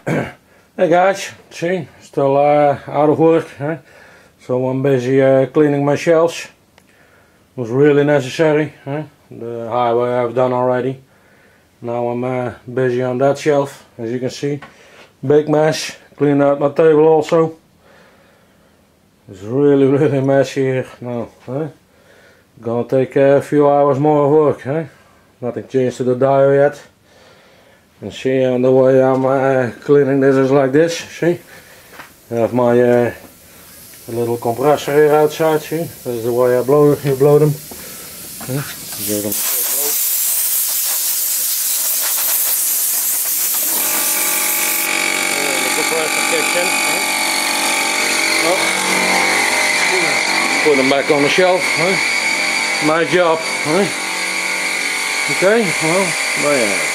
Hey guys, see, still out of work, huh? So I'm busy cleaning my shelves. Was really necessary, huh? The highway I've done already. Now I'm busy on that shelf, as you can see. Big mess. Clean out my table also. It's really messy here now, huh? Gonna take a few hours more of work, huh? Nothing changed to the dial yet. And see, and the way I'm cleaning this is like this, see? I have my little compressor here outside, see? This is the way you blow them. Huh? Give them a blow. And the compressor kicks in. Huh? Oh. Put them back on the shelf, huh? My job, huh? Okay, well, there you have it.